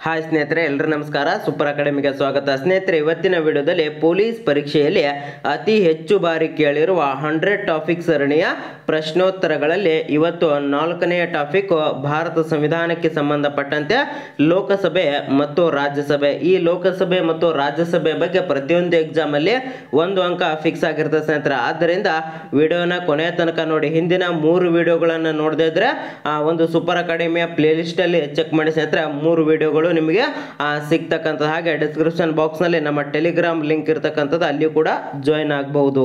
Hi ಸ್ನೇಹಿತರೆ, ಎಲ್ಲರೂ ನಮಸ್ಕಾರ. ಸೂಪರ್ ಅಕಾಡೆಮಿಗೆ ಸ್ವಾಗತ. ಸ್ನೇಹಿತರೆ, ಇವತ್ತಿನ ವಿಡಿಯೋದಲ್ಲಿ ಪೊಲೀಸ್ ಪರೀಕ್ಷೆಯಲ್ಲಿ ಅತಿ ಹೆಚ್ಚು ಬಾರಿ ಕೇಳಿರುವ 100 ಟಾಪಿಕ್ ಸರಣಿಯ ಪ್ರಶ್ನೋತ್ತರಗಳಲ್ಲಿ ಇವತ್ತು 4ನೆಯ ಟಾಪಿಕ್ ಭಾರತ ಸಂವಿಧಾನಕ್ಕೆ ಸಂಬಂಧಪಟ್ಟಂತೆ ಲೋಕಸಭೆ ಮತ್ತು ರಾಜ್ಯಸಭೆ. ಈ ಲೋಕಸಭೆ ಮತ್ತು ರಾಜ್ಯಸಭೆ ಬಗ್ಗೆ ಪ್ರತಿಯೊಂದು ಎಕ್ಸಾಮ್ ಅಲ್ಲಿ 1 ಅಂಕ ಫಿಕ್ಸ್ ಆಗಿರ್ತದೆ ಸ್ನೇಹಿತರೆ. ಆದ್ದರಿಂದ ವಿಡಿಯೋನ ಕೊನೆಯ ತನಕ ನೋಡಿ. ಹಿಂದಿನ 3 ವಿಡಿಯೋಗಳನ್ನು ನೋಡದೇ ಇದ್ರೆ ಒಂದು ಸೂಪರ್ ಅಕಾಡೆಮಿಯ ಪ್ಲೇ ಲಿಸ್ಟ್ ಅಲ್ಲಿ ಚೆಕ್ ಮಾಡಿ ಸ್ನೇಹಿತರೆ. 3 ವಿಡಿಯೋಗಳು ನಿಮಗೆ ಸಿಗ್ತಕ್ಕಂಥದ್ದು. ಹಾಗೆ ಡಿಸ್ಕ್ರಿಪ್ಷನ್ ಬಾಕ್ಸ್ ನಲ್ಲಿ ನಮ್ಮ ಟೆಲಿಗ್ರಾಮ್ ಲಿಂಕ್ ಇರತಕ್ಕಂಥದ್ದು, ಅಲ್ಲಿ ಕೂಡ ಜಾಯಿನ್ ಆಗಬಹುದು.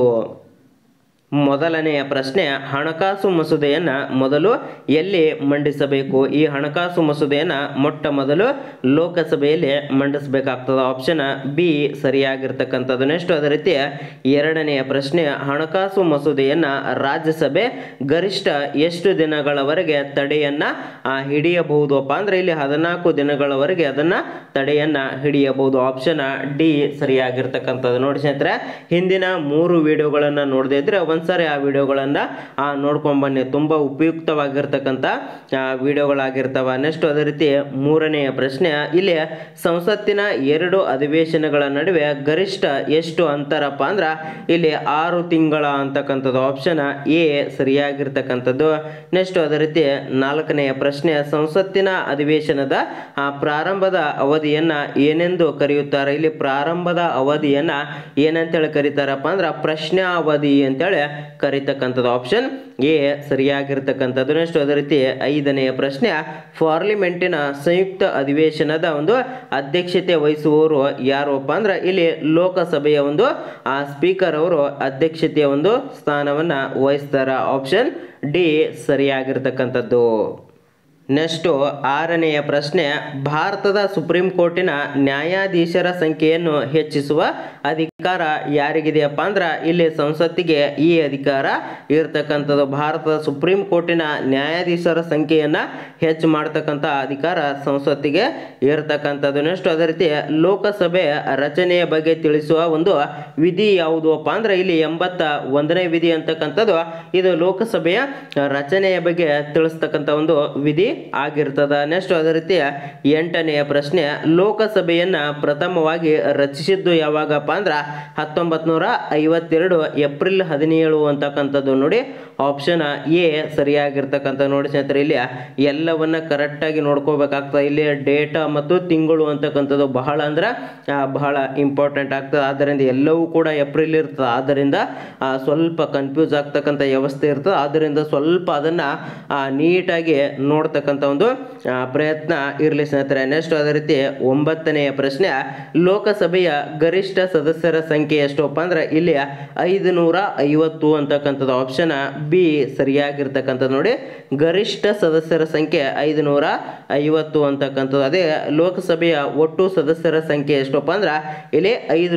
ಮೊದಲನೆಯ ಪ್ರಶ್ನೆ, ಹಣಕಾಸು ಮಸೂದೆಯನ್ನು ಮೊದಲು ಎಲ್ಲಿ ಮಂಡಿಸಬೇಕು? ಈ ಹಣಕಾಸು ಮಸೂದೆಯನ್ನು ಮೊಟ್ಟ ಮೊದಲು ಲೋಕಸಭೆಯಲ್ಲಿ ಮಂಡಿಸಬೇಕಾಗ್ತದೆ. ಆಪ್ಷನ್ ಬಿ ಸರಿಯಾಗಿರ್ತಕ್ಕಂಥದ್ದು. ನೆಕ್ಸ್ಟ್ ಅದೇ ರೀತಿ ಎರಡನೆಯ ಪ್ರಶ್ನೆ, ಹಣಕಾಸು ಮಸೂದೆಯನ್ನು ರಾಜ್ಯಸಭೆ ಗರಿಷ್ಠ ಎಷ್ಟು ದಿನಗಳವರೆಗೆ ತಡೆಯನ್ನು ಹಿಡಿಯಬಹುದಪ್ಪ ಅಂದ್ರೆ ಇಲ್ಲಿ 14 ದಿನಗಳವರೆಗೆ ಅದನ್ನು ತಡೆಯನ್ನು ಹಿಡಿಯಬಹುದು. ಆಪ್ಷನ್ ಡಿ ಸರಿಯಾಗಿರ್ತಕ್ಕಂಥದ್ದು. ನೋಡಿ ಸ್ನೇಹಿತರೆ, ಹಿಂದಿನ 3 ವಿಡಿಯೋಗಳನ್ನು ನೋಡದೇ ಇದ್ರೆ ಒಂದ್ಸರಿ ಆ ವಿಡಿಯೋಗಳನ್ನು ನೋಡ್ಕೊಂಡು ಬನ್ನಿ. ತುಂಬ ಉಪಯುಕ್ತವಾಗಿರ್ತಕ್ಕಂಥ ವಿಡಿಯೋಗಳಾಗಿರ್ತವೆ. ನೆಕ್ಸ್ಟ್ ಅದೇ ರೀತಿ ಮೂರನೆಯ ಪ್ರಶ್ನೆ, ಇಲ್ಲಿ ಸಂಸತ್ತಿನ 2 ಅಧಿವೇಶನಗಳ ನಡುವೆ ಗರಿಷ್ಠ ಎಷ್ಟು ಅಂತರಪ್ಪ ಅಂದ್ರೆ ಇಲ್ಲಿ 6 ತಿಂಗಳ ಅಂತಕ್ಕಂಥದ್ದು. ಆಪ್ಷನ್ ಎ ಸರಿಯಾಗಿರ್ತಕ್ಕಂಥದ್ದು. ನೆಕ್ಸ್ಟ್ ಅದೇ ರೀತಿ 4ನೆಯ ಪ್ರಶ್ನೆ, ಸಂಸತ್ತಿನ ಅಧಿವೇಶನದ ಪ್ರಾರಂಭದ ಅವಧಿಯನ್ನ ಏನೆಂದು ಕರೆಯುತ್ತಾರೆ? ಇಲ್ಲಿ ಪ್ರಾರಂಭದ ಅವಧಿಯನ್ನ ಏನಂತೇಳಿ ಕರೀತಾರಪ್ಪ ಅಂದ್ರೆ ಪ್ರಶ್ನಾವಧಿ ಅಂತೇಳಿ ಕರೀತಕ್ಕಂಥದ್ದು. ಆಪ್ಷನ್ ಎ ಸರಿಯಾಗಿರ್ತಕ್ಕಂಥದ್ದು. ನೆಕ್ಸ್ಟ್ ಅದೇ ರೀತಿ 5ನೆಯ ಪ್ರಶ್ನೆ, ಪಾರ್ಲಿಮೆಂಟಿನ ಸಂಯುಕ್ತ ಅಧಿವೇಶನದ ಒಂದು ಅಧ್ಯಕ್ಷತೆ ವಹಿಸುವವರು ಯಾರಪ್ಪ ಅಂದ್ರೆ ಇಲ್ಲಿ ಲೋಕಸಭೆಯ ಒಂದು ಸ್ಪೀಕರ್ ಅವರು ಅಧ್ಯಕ್ಷತೆಯ ಒಂದು ಸ್ಥಾನವನ್ನ ವಹಿಸ್ತಾರ. ಆಪ್ಷನ್ ಡಿ ಸರಿಯಾಗಿರ್ತಕ್ಕಂಥದ್ದು. ನೆಕ್ಸ್ಟ್ 6ನೆಯ ಪ್ರಶ್ನೆ, ಭಾರತದ ಸುಪ್ರೀಂ ಕೋರ್ಟಿನ ನ್ಯಾಯಾಧೀಶರ ಸಂಖ್ಯೆಯನ್ನು ಹೆಚ್ಚಿಸುವ ಅಧಿಕಾರ ಯಾರಿಗಿದೆಯಪ್ಪ ಅಂದ್ರೆ ಇಲ್ಲಿ ಸಂಸತ್ತಿಗೆ ಈ ಅಧಿಕಾರ ಇರತಕ್ಕಂಥದ್ದು. ಭಾರತದ ಸುಪ್ರೀಂ ಕೋರ್ಟಿನ ನ್ಯಾಯಾಧೀಶರ ಸಂಖ್ಯೆಯನ್ನು ಹೆಚ್ಚು ಮಾಡತಕ್ಕಂಥ ಅಧಿಕಾರ ಸಂಸತ್ತಿಗೆ ಇರತಕ್ಕಂಥದ್ದು. ನೆಕ್ಸ್ಟ್ ಅದೇ ರೀತಿ ಲೋಕಸಭೆ ರಚನೆಯ ಬಗ್ಗೆ ತಿಳಿಸುವ ಒಂದು ವಿಧಿ ಯಾವುದು ಅಪ್ಪ ಅಂದ್ರೆ ಇಲ್ಲಿ 81ನೇ ವಿಧಿ ಅಂತಕ್ಕಂಥದ್ದು ಇದು ಲೋಕಸಭೆಯ ರಚನೆಯ ಬಗ್ಗೆ ತಿಳಿಸ್ತಕ್ಕಂಥ ಒಂದು ವಿಧಿ ಆಗಿರ್ತದ. ನೆಕ್ಸ್ಟ್ ಅದೇ ರೀತಿ 8ನೆಯ ಪ್ರಶ್ನೆ, ಲೋಕಸಭೆಯನ್ನ ಪ್ರಥಮವಾಗಿ ರಚಿಸಿದ್ದು ಯಾವಾಗಪ್ಪ ಅಂದ್ರ 1952 ಏಪ್ರಿಲ್ 17 ಅಂತಕ್ಕಂಥದ್ದು. ನೋಡಿ ಆಪ್ಷನ್ ಎ ಸರಿಯಾಗಿರ್ತಕ್ಕಂಥ. ನೋಡಿ ಸ್ನೇಹಿತರೆ, ಇಲ್ಲಿ ಎಲ್ಲವನ್ನ ಕರೆಕ್ಟ್ ಆಗಿ ನೋಡ್ಕೋಬೇಕಾಗ್ತದೆ. ಇಲ್ಲಿ ಡೇಟಾ ಮತ್ತು ತಿಂಗಳು ಅಂತಕ್ಕಂಥದ್ದು ಬಹಳ ಅಂದ್ರೆ ಬಹಳ ಇಂಪಾರ್ಟೆಂಟ್ ಆಗ್ತದೆ. ಆದ್ದರಿಂದ ಎಲ್ಲವೂ ಕೂಡ ಏಪ್ರಿಲ್ ಇರ್ತದೆ. ಆದ್ದರಿಂದ ಸ್ವಲ್ಪ ಕನ್ಫ್ಯೂಸ್ ಆಗ್ತಕ್ಕಂಥ ವ್ಯವಸ್ಥೆ ಇರ್ತದೆ. ಆದ್ದರಿಂದ ಸ್ವಲ್ಪ ಅದನ್ನ ನೀಟಾಗಿ ನೋಡ್ತಕ್ಕಂಥ ಒಂದು ಪ್ರಯತ್ನ ಇರಲಿ ಸ್ನೇಹಿತರೆ. ನೆಕ್ಸ್ಟ್ ಅದೇ ರೀತಿ 9ನೆಯ ಪ್ರಶ್ನೆ, ಲೋಕಸಭೆಯ ಗರಿಷ್ಠ ಸದಸ್ಯರ ಸಂಖ್ಯೆ ಎಷ್ಟಪ್ಪ ಅಂದ್ರೆ ಇಲ್ಲಿ 550 ಅಂತಕ್ಕಂಥದ್ದು. ಆಪ್ಷನ್ ಬಿ ಸರಿಯಾಗಿರ್ತಕ್ಕಂಥದ್ದು. ನೋಡಿ, ಗರಿಷ್ಠ ಸದಸ್ಯರ ಸಂಖ್ಯೆ 550 ಅಂತಕ್ಕಂಥದ್ದು. ಅದೇ ಲೋಕಸಭೆಯ ಒಟ್ಟು ಸದಸ್ಯರ ಸಂಖ್ಯೆ ಎಷ್ಟಪ್ಪ ಅಂದ್ರೆ ಇಲ್ಲಿ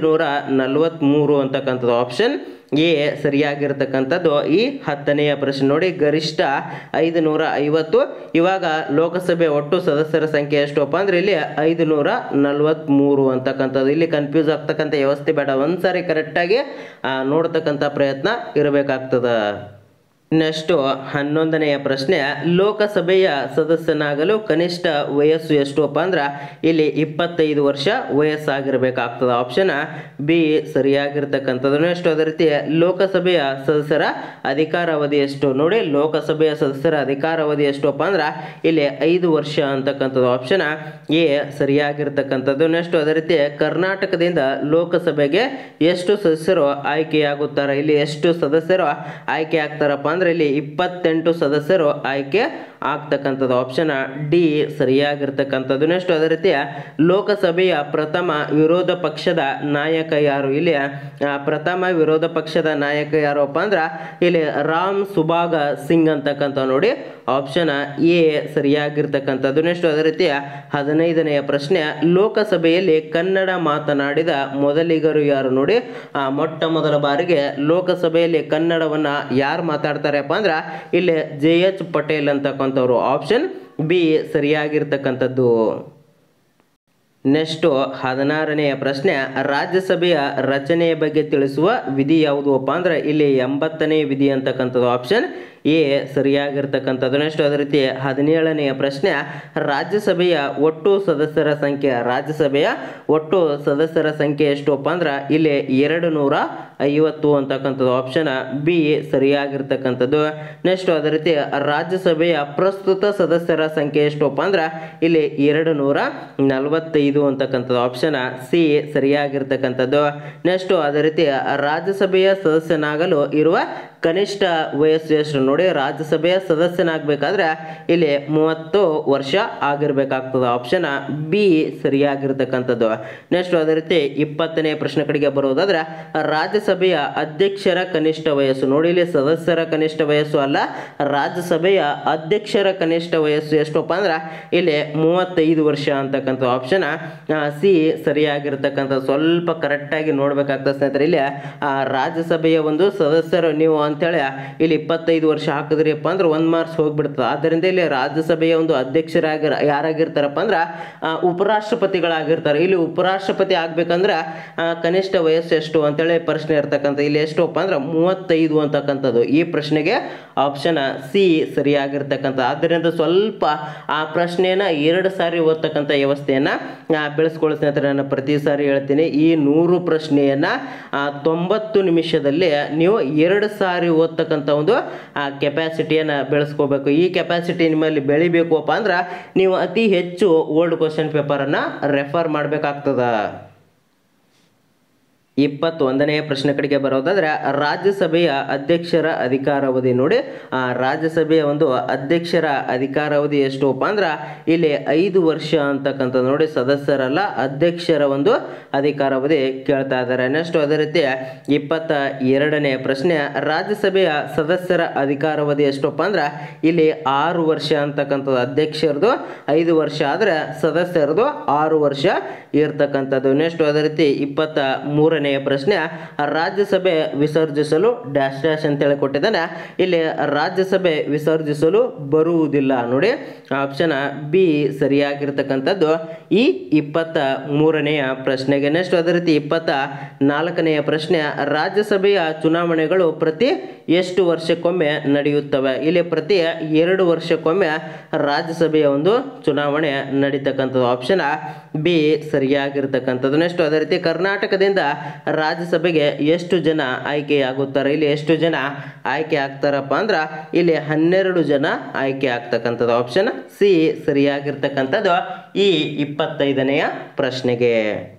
543 ಅಂತಕ್ಕಂಥದ್ದು. ಆಪ್ಷನ್ ಎ ಸರಿಯಾಗಿರ್ತಕ್ಕಂಥದ್ದು. ಈ 10ನೆಯ ಪ್ರಶ್ನೆ ನೋಡಿ, ಗರಿಷ್ಠ 550. ಇವಾಗ ಲೋಕಸಭೆ ಒಟ್ಟು ಸದಸ್ಯರ ಸಂಖ್ಯೆ ಎಷ್ಟಪ್ಪ ಅಂದ್ರೆ ಇಲ್ಲಿ 543 ಅಂತಕ್ಕಂಥದ್ದು. ಇಲ್ಲಿ ಕನ್ಫ್ಯೂಸ್ ಆಗ್ತಕ್ಕಂಥ ವ್ಯವಸ್ಥೆ ಬೇಡ. ಒಂದ್ಸಾರಿ ಕರೆಕ್ಟಾಗಿ ನೋಡ್ತಕ್ಕಂಥ ಪ್ರಯತ್ನ ಇರಬೇಕಾಗ್ತದ. ನೆಕ್ಸ್ಟ್ 11ನೆಯ ಪ್ರಶ್ನೆ, ಲೋಕಸಭೆಯ ಸದಸ್ಯನಾಗಲು ಕನಿಷ್ಠ ವಯಸ್ಸು ಎಷ್ಟಪ್ಪ ಅಂದ್ರೆ ಇಲ್ಲಿ 25 ವರ್ಷ ವಯಸ್ಸಾಗಿರ್ಬೇಕಾಗ್ತದೆ. ಆಪ್ಷನ್ ಬಿ ಸರಿಯಾಗಿರ್ತಕ್ಕಂಥದ್ದು. ನೆಕ್ಸ್ಟ್ ಅದೇ ರೀತಿ ಲೋಕಸಭೆಯ ಸದಸ್ಯರ ಅಧಿಕಾರಾವಧಿ ಎಷ್ಟು? ನೋಡಿ, ಲೋಕಸಭೆಯ ಸದಸ್ಯರ ಅಧಿಕಾರಾವಧಿ ಎಷ್ಟಪ್ಪ ಅಂದ್ರೆ ಇಲ್ಲಿ 5 ವರ್ಷ ಅಂತಕ್ಕಂಥದ್ದು. ಆಪ್ಷನ್ ಎ ಸರಿಯಾಗಿರ್ತಕ್ಕಂಥದ್ದು. ನೆಕ್ಸ್ಟ್ ಅದೇ ರೀತಿ ಕರ್ನಾಟಕದಿಂದ ಲೋಕಸಭೆಗೆ ಎಷ್ಟು ಸದಸ್ಯರು ಆಯ್ಕೆಯಾಗುತ್ತಾರೆ? ಇಲ್ಲಿ ಎಷ್ಟು ಸದಸ್ಯರು ಆಯ್ಕೆ ಆಗ್ತಾರಪ್ಪ ಅಂದ್ರೆ ಇಲ್ಲಿ 28 ಸದಸ್ಯರು ಆಯ್ಕೆ ಆಗ್ತಕ್ಕಂಥದ್ದು. ಆಪ್ಷನ್ ಡಿ ಸರಿಯಾಗಿರ್ತಕ್ಕಂಥದ್ದು. ನೆಕ್ಸ್ಟ್ ಅದೇ ರೀತಿ ಲೋಕಸಭೆಯ ಪ್ರಥಮ ವಿರೋಧ ಪಕ್ಷದ ನಾಯಕ ಯಾರು? ಇಲ್ಲಿ ಪ್ರಥಮ ವಿರೋಧ ಪಕ್ಷದ ನಾಯಕ ಯಾರಪ್ಪ ಅಂದ್ರೆ ಇಲ್ಲಿ ರಾಮ್ ಸುಭಾಗ ಸಿಂಗ್ ಅಂತಕ್ಕಂಥ. ನೋಡಿ ಆಪ್ಷನ್ ಎ ಸರಿಯಾಗಿರ್ತಕ್ಕಂಥದ್ದು. ನೆಕ್ಸ್ಟ್ ಅದೇ ರೀತಿ 15ನೆಯ ಪ್ರಶ್ನೆ, ಲೋಕಸಭೆಯಲ್ಲಿ ಕನ್ನಡ ಮಾತನಾಡಿದ ಮೊದಲಿಗರು ಯಾರು? ನೋಡಿ, ಮೊಟ್ಟ ಮೊದಲ ಬಾರಿಗೆ ಲೋಕಸಭೆಯಲ್ಲಿ ಕನ್ನಡವನ್ನ ಯಾರು ಮಾತಾಡ್ತಾರಪ್ಪ ಅಂದ್ರೆ ಇಲ್ಲಿ JH ಪಟೇಲ್ ಅಂತಕ್ಕಂಥವ್ರು. ಆಪ್ಷನ್ ಬಿ ಸರಿಯಾಗಿರ್ತಕ್ಕಂಥದ್ದು. ನೆಕ್ಸ್ಟ್ 16ನೆಯ ಪ್ರಶ್ನೆ, ರಾಜ್ಯಸಭೆಯ ರಚನೆಯ ಬಗ್ಗೆ ತಿಳಿಸುವ ವಿಧಿ ಯಾವುದು ಅಪ್ಪ ಅಂದ್ರೆ ಇಲ್ಲಿ 80ನೇ ವಿಧಿ ಅಂತಕ್ಕಂಥದ್ದು. ಆಪ್ಷನ್ ಎ ಸರಿಯಾಗಿರ್ತಕ್ಕಂಥದ್ದು. ನೆಕ್ಸ್ಟ್ ಅದೇ ರೀತಿ 17ನೆಯ ಪ್ರಶ್ನೆ, ರಾಜ್ಯಸಭೆಯ ಒಟ್ಟು ಸದಸ್ಯರ ಸಂಖ್ಯೆ, ರಾಜ್ಯಸಭೆಯ ಒಟ್ಟು ಸದಸ್ಯರ ಸಂಖ್ಯೆ ಎಷ್ಟಪ್ಪ ಅಂದ್ರೆ ಇಲ್ಲಿ 250 ಅಂತಕ್ಕಂಥದ್ದು. ಆಪ್ಷನ್ ಬಿ ಸರಿಯಾಗಿರ್ತಕ್ಕಂಥದ್ದು. ನೆಕ್ಸ್ಟ್ ಅದೇ ರೀತಿ ರಾಜ್ಯಸಭೆಯ ಪ್ರಸ್ತುತ ಸದಸ್ಯರ ಸಂಖ್ಯೆ ಎಷ್ಟಪ್ಪ ಅಂದ್ರೆ ಇಲ್ಲಿ 245 ಅಂತಕ್ಕಂಥದ್ದು. Option C ಸರಿಯಾಗಿರ್ತಕ್ಕಂಥದ್ದು. ನೆಕ್ಸ್ಟ್ ಅದೇ ರೀತಿ ರಾಜ್ಯಸಭೆಯ ಸದಸ್ಯನಾಗಲು ಇರುವ ಕನಿಷ್ಠ ವಯಸ್ಸು ಎಷ್ಟು ನೋಡಿ, ರಾಜ್ಯಸಭೆಯ ಸದಸ್ಯನಾಗಬೇಕಾದ್ರೆ ಇಲ್ಲಿ 30 ವರ್ಷ ಆಗಿರ್ಬೇಕಾಗ್ತದೆ. ಆಪ್ಷನ್ ಬಿ ಸರಿಯಾಗಿರ್ತಕ್ಕಂಥದ್ದು. ನೆಕ್ಸ್ಟ್ ಅದೇ ರೀತಿ 20ನೇ ಪ್ರಶ್ನೆ ಕಡೆಗೆ ಬರೋದಾದ್ರೆ ರಾಜ್ಯಸಭೆಯ ಅಧ್ಯಕ್ಷರ ಕನಿಷ್ಠ ವಯಸ್ಸು ನೋಡಿ, ಇಲ್ಲಿ ಸದಸ್ಯರ ಕನಿಷ್ಠ ವಯಸ್ಸು ಅಲ್ಲ, ರಾಜ್ಯಸಭೆಯ ಅಧ್ಯಕ್ಷರ ಕನಿಷ್ಠ ವಯಸ್ಸು ಎಷ್ಟಪ್ಪ ಅಂದ್ರೆ ಇಲ್ಲಿ 35 ವರ್ಷ ಅಂತಕ್ಕಂಥ. ಆಪ್ಷನ್ ಸಿ ಸರಿಯಾಗಿರ್ತಕ್ಕಂಥ. ಸ್ವಲ್ಪ ಕರೆಕ್ಟಾಗಿ ನೋಡ್ಬೇಕಾಗ್ತದೆ ಸ್ನೇಹಿತರೆ. ಇಲ್ಲಿ ರಾಜ್ಯಸಭೆಯ ಒಂದು ಸದಸ್ಯರು ನೀವು ಅಂತೇಳಿ ಇಲ್ಲಿ 25 ವರ್ಷ ಹಾಕಿದ್ರಿಪ್ಪ ಅಂದ್ರೆ 1 ಮಾರ್ಕ್ಸ್ ಹೋಗ್ಬಿಡ್ತದೆ. ಆದ್ದರಿಂದ ಇಲ್ಲಿ ರಾಜ್ಯಸಭೆಯ ಒಂದು ಅಧ್ಯಕ್ಷರಾಗಿ ಯಾರಾಗಿರ್ತಾರಪ್ಪ ಅಂದ್ರೆ ಉಪರಾಷ್ಟ್ರಪತಿಗಳಾಗಿರ್ತಾರೆ. ಇಲ್ಲಿ ಉಪರಾಷ್ಟ್ರಪತಿ ಆಗ್ಬೇಕಂದ್ರೆ ಕನಿಷ್ಠ ವಯಸ್ಸು ಎಷ್ಟು ಅಂತೇಳಿ ಪ್ರಶ್ನೆ ಇರ್ತಕ್ಕಂಥ. ಇಲ್ಲಿ ಎಷ್ಟಪ್ಪ ಅಂದ್ರೆ 35 ಅಂತಕ್ಕಂಥದ್ದು. ಈ ಪ್ರಶ್ನೆಗೆ ಆಪ್ಷನ್ ಸಿ ಸರಿಯಾಗಿರ್ತಕ್ಕಂಥ. ಆದ್ದರಿಂದ ಸ್ವಲ್ಪ ಆ ಪ್ರಶ್ನೆಯನ್ನ 2 ಸಾರಿ ಓದ್ತಕ್ಕಂಥ ವ್ಯವಸ್ಥೆಯನ್ನ ಬೆಳೆಸ್ಕೊಳ್ಳಿ ಸ್ನೇಹಿತರೆ. ನಾನು ಪ್ರತಿ ಸಾರಿ ಹೇಳ್ತೀನಿ, ಈ 100 ಪ್ರಶ್ನೆಯನ್ನ 90 ನಿಮಿಷದಲ್ಲಿ ನೀವು 2 ಸಾರಿ ಓದ್ತಕ್ಕಂಥ ಒಂದು ಕೆಪಾಸಿಟಿಯನ್ನು ಬೆಳೆಸ್ಕೋಬೇಕು. ಈ ಕೆಪಾಸಿಟಿ ನಿಮ್ಮಲ್ಲಿ ಬೆಳಿಬೇಕಪ್ಪ ಅಂದ್ರೆ ನೀವು ಅತಿ ಹೆಚ್ಚು ಓಲ್ಡ್ ಕ್ವಶನ್ ಪೇಪರನ್ನು ರೆಫರ್ ಮಾಡಬೇಕಾಗ್ತದ. 21ನೇ ಪ್ರಶ್ನೆ ಕಡೆಗೆ ಬರೋದಾದ್ರೆ ರಾಜ್ಯಸಭೆಯ ಅಧ್ಯಕ್ಷರ ಅಧಿಕಾರಾವಧಿ ನೋಡಿ, ರಾಜ್ಯಸಭೆಯ ಒಂದು ಅಧ್ಯಕ್ಷರ ಅಧಿಕಾರಾವಧಿ ಎಷ್ಟಪ್ಪ ಅಂದ್ರೆ ಇಲ್ಲಿ 5 ವರ್ಷ ಅಂತಕ್ಕಂಥದ್ದು ನೋಡಿ. ಸದಸ್ಯರಲ್ಲ, ಅಧ್ಯಕ್ಷರ ಒಂದು ಅಧಿಕಾರಾವಧಿ ಕೇಳ್ತಾ ಇದ್ದಾರೆ. ನೆಕ್ಸ್ಟ್ ಅದೇ ರೀತಿ 22ನೇ ಪ್ರಶ್ನೆ, ರಾಜ್ಯಸಭೆಯ ಸದಸ್ಯರ ಅಧಿಕಾರಾವಧಿ ಎಷ್ಟಪ್ಪ ಅಂದ್ರೆ ಇಲ್ಲಿ 6 ವರ್ಷ ಅಂತಕ್ಕಂಥದ್ದು. ಅಧ್ಯಕ್ಷರದು 5 ವರ್ಷ ಆದರೆ ಸದಸ್ಯರದು 6 ವರ್ಷ ಇರ್ತಕ್ಕಂಥದ್ದು. ನೆಕ್ಸ್ಟ್ ಅದೇ ರೀತಿ 23ನೇ ಪ್ರಶ್ನೆ, ರಾಜ್ಯಸಭೆ ವಿಸರ್ಜಿಸಲು ಡ್ಯಾಶ್ ಡ್ಯಾಶ್ ಅಂತೇಳಿ ಕೊಟ್ಟಿದ್ದಾನೆ. ಇಲ್ಲಿ ರಾಜ್ಯಸಭೆ ವಿಸರ್ಜಿಸಲು ಬರುವುದಿಲ್ಲ ನೋಡಿ. ಆಪ್ಷನ್ ಬಿ ಸರಿಯಾಗಿರ್ತಕ್ಕಂಥದ್ದು ಈ 23ನೆಯ ಪ್ರಶ್ನೆಗೆ. ನೆಕ್ಸ್ಟ್ ಅದೇ ರೀತಿ 24ನೆಯ ಪ್ರಶ್ನೆ, ರಾಜ್ಯಸಭೆಯ ಚುನಾವಣೆಗಳು ಪ್ರತಿ ಎಷ್ಟು ವರ್ಷಕ್ಕೊಮ್ಮೆ ನಡೆಯುತ್ತವೆ? ಇಲ್ಲಿ ಪ್ರತಿ 2 ವರ್ಷಕ್ಕೊಮ್ಮೆ ರಾಜ್ಯಸಭೆಯ ಒಂದು ಚುನಾವಣೆ ನಡೀತಕ್ಕಂಥದ್ದು. ಆಪ್ಷನ್ ಬಿ ಸರಿಯಾಗಿರ್ತಕ್ಕಂಥದ್ದು. ನೆಕ್ಸ್ಟ್ ಅದೇ ರೀತಿ ಕರ್ನಾಟಕದಿಂದ ರಾಜ್ಯಸಭೆಗೆ ಎಷ್ಟು ಜನ ಆಯ್ಕೆಯಾಗುತ್ತಾರೆ? ಇಲ್ಲಿ ಎಷ್ಟು ಜನ ಆಯ್ಕೆ ಆಗ್ತಾರಪ್ಪ ಅಂದ್ರೆ ಇಲ್ಲಿ 12 ಜನ ಆಯ್ಕೆ ಆಗ್ತಕ್ಕಂಥದ್ದು. ಆಪ್ಷನ್ ಸಿ ಸರಿಯಾಗಿರ್ತಕ್ಕಂಥದ್ದು ಈ 25ನೆಯ ಪ್ರಶ್ನೆಗೆ.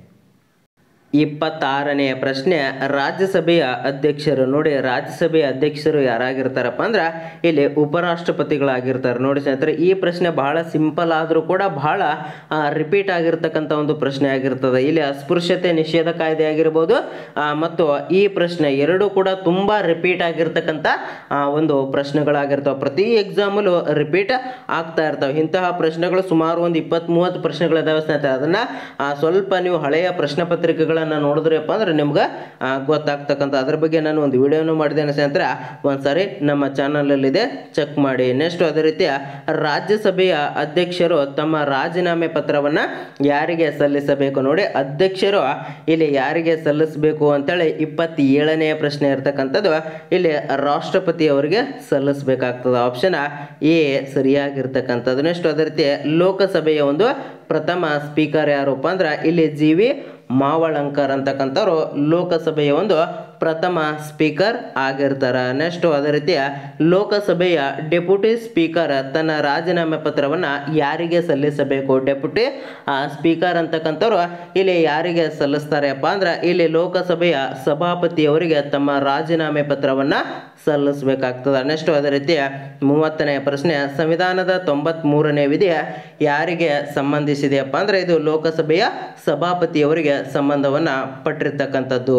26ನೆಯ ಪ್ರಶ್ನೆ, ರಾಜ್ಯಸಭೆಯ ಅಧ್ಯಕ್ಷರು ನೋಡಿ, ರಾಜ್ಯಸಭೆಯ ಅಧ್ಯಕ್ಷರು ಯಾರಾಗಿರ್ತಾರಪ್ಪ ಅಂದ್ರೆ ಇಲ್ಲಿ ಉಪರಾಷ್ಟ್ರಪತಿಗಳಾಗಿರ್ತಾರೆ ನೋಡಿ ಸ್ನೇಹಿತರೆ. ಈ ಪ್ರಶ್ನೆ ಬಹಳ ಸಿಂಪಲ್ ಆದರೂ ಕೂಡ ಬಹಳ ರಿಪೀಟ್ ಆಗಿರ್ತಕ್ಕಂಥ ಒಂದು ಪ್ರಶ್ನೆ ಆಗಿರ್ತದೆ. ಇಲ್ಲಿ ಅಸ್ಪೃಶ್ಯತೆ ನಿಷೇಧ ಕಾಯ್ದೆ ಆಗಿರ್ಬೋದು ಮತ್ತು ಈ ಪ್ರಶ್ನೆ ಎರಡೂ ಕೂಡ ತುಂಬ ರಿಪೀಟ್ ಆಗಿರ್ತಕ್ಕಂಥ ಒಂದು ಪ್ರಶ್ನೆಗಳಾಗಿರ್ತವೆ. ಪ್ರತಿ ಎಕ್ಸಾಮಲ್ಲೂ ರಿಪೀಟ್ ಆಗ್ತಾ ಇರ್ತವೆ. ಇಂತಹ ಪ್ರಶ್ನೆಗಳು ಸುಮಾರು ಒಂದು 20-30 ಪ್ರಶ್ನೆಗಳಿದಾವೆ ಸ್ನೇಹಿತರೆ. ಅದನ್ನು ಸ್ವಲ್ಪ ನೀವು ಹಳೆಯ ಪ್ರಶ್ನೆ ಪತ್ರಿಕೆಗಳ ನೋಡಿದ್ರಪ್ಪ ಅಂದ್ರೆ ನಿಮ್ಗೆ ಗೊತ್ತಾಗ್ತಕ್ಕಂಥ. ಅದ್ರ ಬಗ್ಗೆ ನಾನು ಒಂದು ವಿಡಿಯೋನು ಮಾಡಿದ್ದೇನೆ ಸ್ನೇಹಿತರೆ, ಒಂದ್ಸಾರಿ ನಮ್ಮ ಚಾನಲಲ್ಲಿದೆ, ಚೆಕ್ ಮಾಡಿ. ನೆಕ್ಸ್ಟ್ ಅದೇ ರೀತಿ ರಾಜ್ಯಸಭೆಯ ಅಧ್ಯಕ್ಷರು ತಮ್ಮ ರಾಜೀನಾಮೆ ಪತ್ರವನ್ನು ಯಾರಿಗೆ ಸಲ್ಲಿಸಬೇಕು ನೋಡಿ. ಅಧ್ಯಕ್ಷರು ಇಲ್ಲಿ ಯಾರಿಗೆ ಸಲ್ಲಿಸಬೇಕು ಅಂತೇಳಿ 27ನೆಯ ಪ್ರಶ್ನೆ ಇರ್ತಕ್ಕಂಥದ್ದು ಇಲ್ಲಿ ರಾಷ್ಟ್ರಪತಿ ಅವರಿಗೆ ಸಲ್ಲಿಸಬೇಕಾಗ್ತದೆ. ಆಪ್ಷನ್ ಎ ಸರಿಯಾಗಿರ್ತಕ್ಕಂಥದ್ದು. ನೆಕ್ಸ್ಟ್ ಅದೇ ರೀತಿ ಲೋಕಸಭೆಯ ಒಂದು ಪ್ರಥಮ ಸ್ಪೀಕರ್ ಯಾರಪ್ಪ ಅಂದ್ರೆ ಇಲ್ಲಿ ಜಿ.ವಿ. ಮಾವಳಂಕರ್ ಅಂತಕ್ಕಂಥವ್ರು ಲೋಕಸಭೆಯ ಒಂದು ಪ್ರಥಮ ಸ್ಪೀಕರ್ ಆಗಿರ್ತಾರೆ. ನೆಕ್ಸ್ಟ್ ಅದೇ ರೀತಿ ಲೋಕಸಭೆಯ ಡೆಪ್ಯೂಟಿ ಸ್ಪೀಕರ್ ತನ್ನ ರಾಜೀನಾಮೆ ಪತ್ರವನ್ನು ಯಾರಿಗೆ ಸಲ್ಲಿಸಬೇಕು? ಡೆಪ್ಯೂಟಿ ಸ್ಪೀಕರ್ ಅಂತಕ್ಕಂಥವ್ರು ಇಲ್ಲಿ ಯಾರಿಗೆ ಸಲ್ಲಿಸ್ತಾರೆಪ್ಪ ಅಂದ್ರೆ ಇಲ್ಲಿ ಲೋಕಸಭೆಯ ಸಭಾಪತಿಯವರಿಗೆ ತಮ್ಮ ರಾಜೀನಾಮೆ ಪತ್ರವನ್ನು ಸಲ್ಲಿಸಬೇಕಾಗ್ತದೆ. ನೆಕ್ಸ್ಟ್ ಅದೇ ರೀತಿ 30ನೇ ಪ್ರಶ್ನೆ, ಸಂವಿಧಾನದ 93ನೇ ವಿಧಿ ಯಾರಿಗೆ ಸಂಬಂಧಿಸಿದೆಯಪ್ಪ ಅಂದ್ರೆ ಇದು ಲೋಕಸಭೆಯ ಸಭಾಪತಿಯವರಿಗೆ ಸಂಬಂಧವನ್ನು ಪಟ್ಟಿರ್ತಕ್ಕಂಥದ್ದು.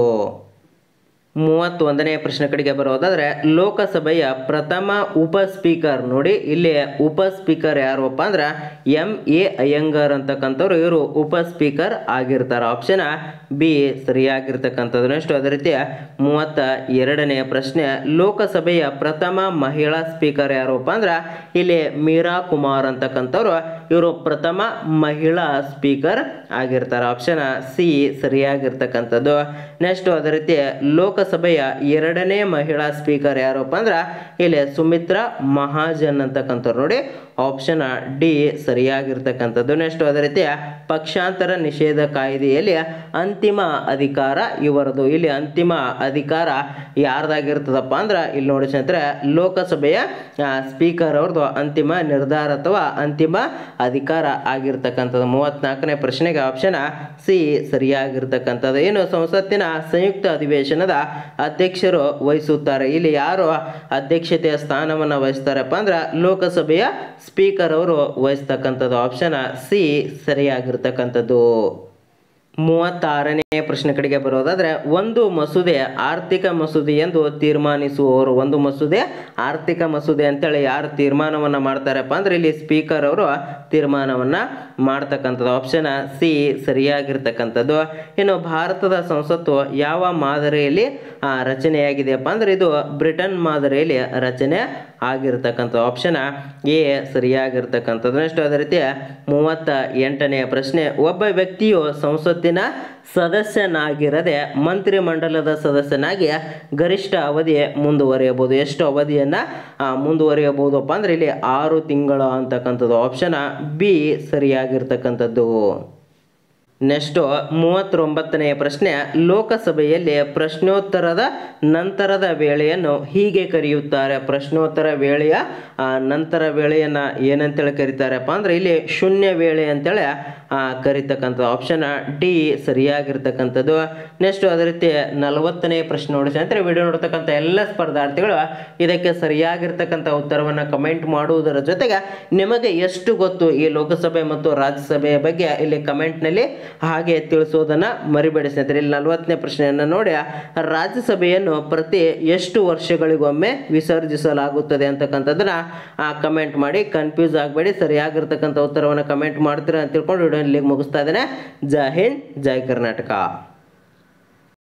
31ನೇ ಪ್ರಶ್ನೆ ಕಡೆಗೆ ಬರೋದಾದ್ರೆ ಲೋಕಸಭೆಯ ಪ್ರಥಮ ಉಪ ಸ್ಪೀಕರ್ ನೋಡಿ, ಇಲ್ಲಿ ಉಪ ಸ್ಪೀಕರ್ ಯಾರಪ್ಪ ಅಂದ್ರೆ ಎಂ.ಎ. ಅಯ್ಯಂಗಾರ್ ಅಂತಕ್ಕಂಥವ್ರು ಇವರು ಉಪ ಸ್ಪೀಕರ್ ಆಗಿರ್ತಾರೆ. ಆಪ್ಷನ್ ಬಿ ಸರಿಯಾಗಿರ್ತಕ್ಕಂಥದ್ದು. ನೆಕ್ಸ್ಟ್ ಅದೇ ರೀತಿ 32ನೇ ಪ್ರಶ್ನೆ, ಲೋಕಸಭೆಯ ಪ್ರಥಮ ಮಹಿಳಾ ಸ್ಪೀಕರ್ ಯಾರಪ್ಪ ಅಂದ್ರೆ ಇಲ್ಲಿ ಮೀರಾ ಕುಮಾರ್ ಅಂತಕ್ಕಂಥವ್ರು ಇವರು ಪ್ರಥಮ ಮಹಿಳಾ ಸ್ಪೀಕರ್ ಆಗಿರ್ತಾರೆ. Option C ಸರಿಯಾಗಿರ್ತಕ್ಕಂಥದ್ದು. ನೆಕ್ಸ್ಟ್ ಅದೇ ರೀತಿ ಲೋಕಸಭೆ ಲೋಕಸಭೆಯ 2ನೇ ಮಹಿಳಾ ಸ್ಪೀಕರ್ ಯಾರಪ್ಪ ಅಂದ್ರೆ ಇಲ್ಲಿ ಸುಮಿತ್ರಾ ಮಹಾಜನ್ ಅಂತಕ್ಕಂಥವ್ರು ನೋಡಿ. ಆಪ್ಷನ್ ಡಿ ಸರಿಯಾಗಿರ್ತಕ್ಕಂಥದ್ದು. ನೆಕ್ಸ್ಟ್ ಅದೇ ರೀತಿ ಪಕ್ಷಾಂತರ ನಿಷೇಧ ಕಾಯ್ದೆಯಲ್ಲಿ ಅಂತಿಮ ಅಧಿಕಾರ ಇವರದು. ಇಲ್ಲಿ ಅಂತಿಮ ಅಧಿಕಾರ ಯಾರ್ದಾಗಿರ್ತದಪ್ಪ ಅಂದ್ರೆ ಇಲ್ಲಿ ನೋಡಿ ಸ್ನೇಹಿತರೆ, ಲೋಕಸಭೆಯ ಸ್ಪೀಕರ್ ಅವ್ರದ್ದು ಅಂತಿಮ ನಿರ್ಧಾರ ಅಥವಾ ಅಂತಿಮ ಅಧಿಕಾರ ಆಗಿರ್ತಕ್ಕಂಥದ್ದು. 34ನೇ ಪ್ರಶ್ನೆಗೆ ಆಪ್ಷನ್ ಸಿ ಸರಿಯಾಗಿರ್ತಕ್ಕಂಥದ್ದು. ಏನು ಸಂಸತ್ತಿನ ಸಂಯುಕ್ತ ಅಧಿವೇಶನದ ಅಧ್ಯಕ್ಷರು ವಹಿಸುತ್ತಾರೆ. ಇಲ್ಲಿ ಯಾರು ಅಧ್ಯಕ್ಷತೆಯ ಸ್ಥಾನವನ್ನು ವಹಿಸ್ತಾರಪ್ಪ ಅಂದ್ರೆ ಲೋಕಸಭೆಯ ಸ್ಪೀಕರ್ ಅವರು ವಹಿಸ್ತಕ್ಕಂಥದ್ದು. Option C ಸರಿಯಾಗಿರ್ತಕ್ಕಂಥದ್ದು. 36ನೇ ಪ್ರಶ್ನೆ ಕಡೆಗೆ ಬರೋದಾದ್ರೆ, ಒಂದು ಮಸೂದೆ ಆರ್ಥಿಕ ಮಸೂದೆ ಎಂದು ತೀರ್ಮಾನಿಸುವವರು. ಒಂದು ಮಸೂದೆ ಆರ್ಥಿಕ ಮಸೂದೆ ಅಂತೇಳಿ ಯಾರು ತೀರ್ಮಾನವನ್ನ ಮಾಡ್ತಾರಪ್ಪ ಅಂದ್ರೆ ಇಲ್ಲಿ ಸ್ಪೀಕರ್ ಅವರು ತೀರ್ಮಾನವನ್ನ ಮಾಡ್ತಕ್ಕಂಥದ್ದು. ಆಪ್ಷನ್ ಸಿ ಸರಿಯಾಗಿರ್ತಕ್ಕಂಥದ್ದು. ಇನ್ನು ಭಾರತದ ಸಂಸತ್ತು ಯಾವ ಮಾದರಿಯಲ್ಲಿ ರಚನೆಯಾಗಿದೆಯಪ್ಪ ಅಂದ್ರೆ ಇದು ಬ್ರಿಟನ್ ಮಾದರಿಯಲ್ಲಿ ರಚನೆ ಆಗಿರ್ತಕ್ಕಂಥ. ಆಪ್ಷನ್ ಎ ಸರಿಯಾಗಿರ್ತಕ್ಕಂಥದ್ದು. ನೆಕ್ಸ್ಟ್ ಅದೇ ರೀತಿ 38ನೇ ಪ್ರಶ್ನೆ, ಒಬ್ಬ ವ್ಯಕ್ತಿಯು ಸಂಸತ್ತಿನ ಸದಸ್ಯನಾಗಿರದೆ ಮಂತ್ರಿಮಂಡಲದ ಸದಸ್ಯನಾಗಿ ಗರಿಷ್ಠ ಅವಧಿ ಮುಂದುವರಿಯಬಹುದು. ಎಷ್ಟು ಅವಧಿಯನ್ನ ಮುಂದುವರಿಯಬಹುದಪ್ಪ ಅಂದ್ರೆ ಇಲ್ಲಿ 6 ತಿಂಗಳು ಅಂತಕ್ಕಂಥದ್ದು. ಆಪ್ಷನ್ ಬಿ ಸರಿಯಾಗಿರ್ತಕ್ಕಂಥದ್ದು. ನೆಕ್ಸ್ಟ್ 39ನೇ ಪ್ರಶ್ನೆ, ಲೋಕಸಭೆಯಲ್ಲಿ ಪ್ರಶ್ನೋತ್ತರದ ನಂತರದ ವೇಳೆಯನ್ನು ಹೀಗೆ ಕರೆಯುತ್ತಾರೆ. ಪ್ರಶ್ನೋತ್ತರ ವೇಳೆಯ ನಂತರ ವೇಳೆಯನ್ನ ಏನಂತೇಳಿ ಕರೀತಾರಪ್ಪ ಅಂದ್ರೆ ಇಲ್ಲಿ ಶೂನ್ಯ ವೇಳೆ ಅಂತೇಳಿ ಕರೀತಕ್ಕಂಥದ್ದು. ಆಪ್ಷನ್ ಡಿ ಸರಿಯಾಗಿರ್ತಕ್ಕಂಥದ್ದು. ನೆಕ್ಸ್ಟ್ ಅದೇ ರೀತಿ 40ನೇ ಪ್ರಶ್ನೆ ನೋಡಿ ಸ್ನೇಹಿತರೆ, ವಿಡಿಯೋ ನೋಡ್ತಕ್ಕಂಥ ಎಲ್ಲ ಸ್ಪರ್ಧಾರ್ಥಿಗಳು ಇದಕ್ಕೆ ಸರಿಯಾಗಿರ್ತಕ್ಕಂಥ ಉತ್ತರವನ್ನು ಕಮೆಂಟ್ ಮಾಡುವುದರ ಜೊತೆಗೆ ನಿಮಗೆ ಎಷ್ಟು ಗೊತ್ತು ಈ ಲೋಕಸಭೆ ಮತ್ತು ರಾಜ್ಯಸಭೆಯ ಬಗ್ಗೆ ಇಲ್ಲಿ ಕಮೆಂಟ್ನಲ್ಲಿ ಹಾಗೆ ತಿಳಿಸೋದನ್ನ ಮರಿಬೇಡಿ ಸ್ನೇಹಿತರೆ. ಇಲ್ಲಿ 40ನೇ ಪ್ರಶ್ನೆಯನ್ನು ನೋಡಿ, ರಾಜ್ಯಸಭೆಯನ್ನು ಪ್ರತಿ ಎಷ್ಟು ವರ್ಷಗಳಿಗೊಮ್ಮೆ ವಿಸರ್ಜಿಸಲಾಗುತ್ತದೆ ಅಂತಕ್ಕಂಥದ್ದನ್ನ ಕಮೆಂಟ್ ಮಾಡಿ. ಕನ್ಫ್ಯೂಸ್ ಆಗಬೇಡಿ, ಸರಿಯಾಗಿರ್ತಕ್ಕಂಥ ಉತ್ತರವನ್ನು ಕಮೆಂಟ್ ಮಾಡ್ತೀರಾ ಅಂತ ತಿಳ್ಕೊಂಡು ವಿಡಿಯೋ ಇಲ್ಲಿಗೆ ಮುಗಿಸ್ತಾ ಇದ್ದೇನೆ. ಜೈ ಹಿಂದ್, ಜೈ ಕರ್ನಾಟಕ.